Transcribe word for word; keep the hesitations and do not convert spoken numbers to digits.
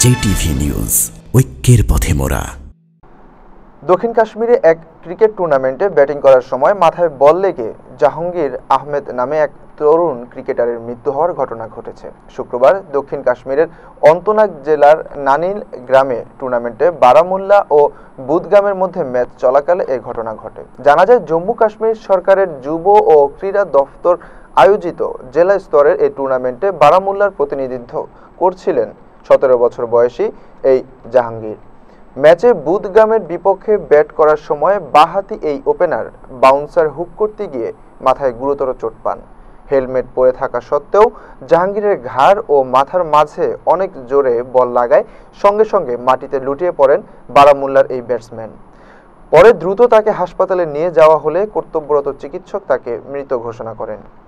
JTV news, ঐক্যের পথে মোরা। দক্ষিণ কাশ্মীরে এক ক্রিকেট টুর্নামেন্টে ব্যাটিং করার সময় মাথায় বল লেগে জাহাঙ্গীর আহমেদ নামে এক তরুণ ক্রিকেটারের মৃত্যু হওয়ার ঘটনা ঘটেছে। শুক্রবার দক্ষিণ কাশ্মীরের অন্তনাগ জেলার নানিল গ্রামে টুর্নামেন্টে বারামুল্লা ও বুদগামের মধ্যে ম্যাচ চলাকালে এই ঘটনা ঘটে। জানা যায়, জম্মু কাশ্মীর সরকারের যুব ও ক্রীড়া দফতর আয়োজিত জেলা স্তরের এই টুর্নামেন্টে বারামুল্লার প্রতিনিধিত্ব করছিলেন সতেরো বছর বয়সী এই জাহাঙ্গীর। ম্যাচে বুদগামের বিপক্ষে ব্যাট করার সময় বাঁহাতি এই ওপেনার বাউন্সার হুক করতে গিয়ে মাথায় গুরুতর চোট পান। হেলমেট পরে থাকা সত্ত্বেও জাহাঙ্গীরের ঘাড় ও মাথার মাঝে অনেক জোরে বল লাগায় সঙ্গে সঙ্গে মাটিতে লুটিয়ে পড়েন বারামুল্লার এই ব্যাটসম্যান। পরে দ্রুত তাকে হাসপাতালে নিয়ে যাওয়া হলে কর্তব্যরত চিকিৎসক তাকে মৃত ঘোষণা করেন।